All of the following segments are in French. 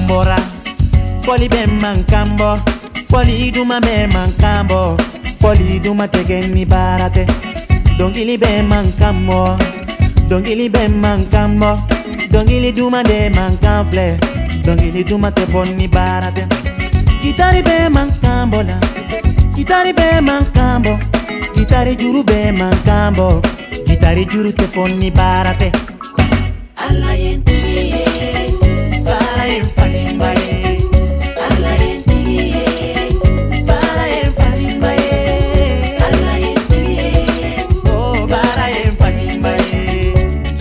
Tambora, foli be mankambo, foli duma be mankambo, foli duma tegeni barate. Dongili be mankambo, dongili be mankambo, dongili duma de mankamfle, dongili duma te bonni barate. Gitari be mankambo la, gitari be mankambo, gitari juru be mankambo, gitari juru te bonni barate. Allah yentiye, bara yemfani mbaye. Allah yentiye, bara yemfani mbaye. Allah yentiye, oh bara yemfani mbaye.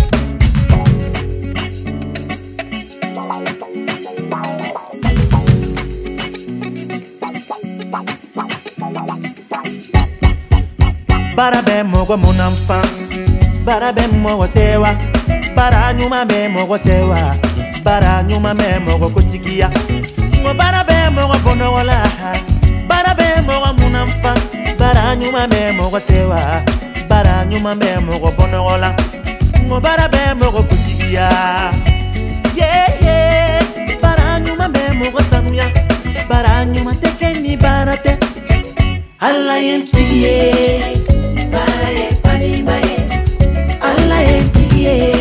Bara be mogo munamfa, bara be mogo sewa. Bara nyuma be mogo sewa, bara nyuma be mogo kutikia. Ngo bara be mogo bono wala, bara be mogo munamfa, bara nyuma be mogo sewa, bara nyuma be mogo bono wala. Ngo bara be mogo kutikia. Yeah yeah, bara nyuma be mogo sanuya, bara nyuma tekeni barate. Allah yentiye, bara yefani baye. Allah yentiye.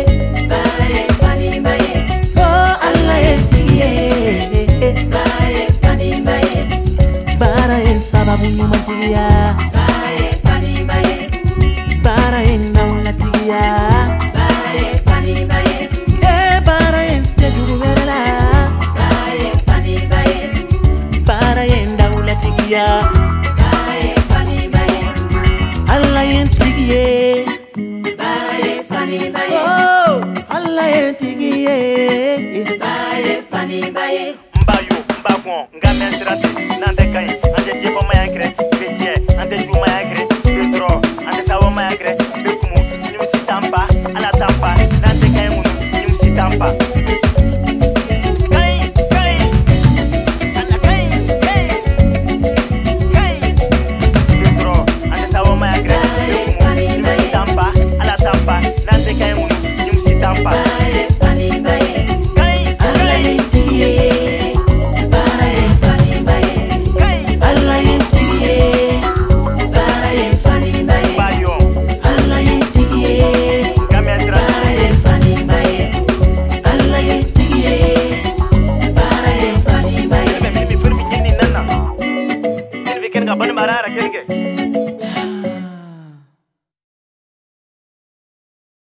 Bara en naula tiya, bara en fani baye, bara en seduru verla, bara en fani baye, bara en naula tiya, bara en fani baye, Allah en tiye, bara en fani baye, oh Allah en tiye, bara en fani baye. Mbayo, mbagwan, ngamen trate, nande kai, ande jebo mayakre, betie, ande ju mayakre, bedro, ande tawo mayakre, bekumu, nyum si tampa, ala tampa, nande kai munu, nyum si tampa. Kai, kai, ala kai, kai, kai, bedro, ande tawo mayakre, bekumu, nyum si tampa, ala tampa, nande kai munu, nyum si tampa. Bani marara kenge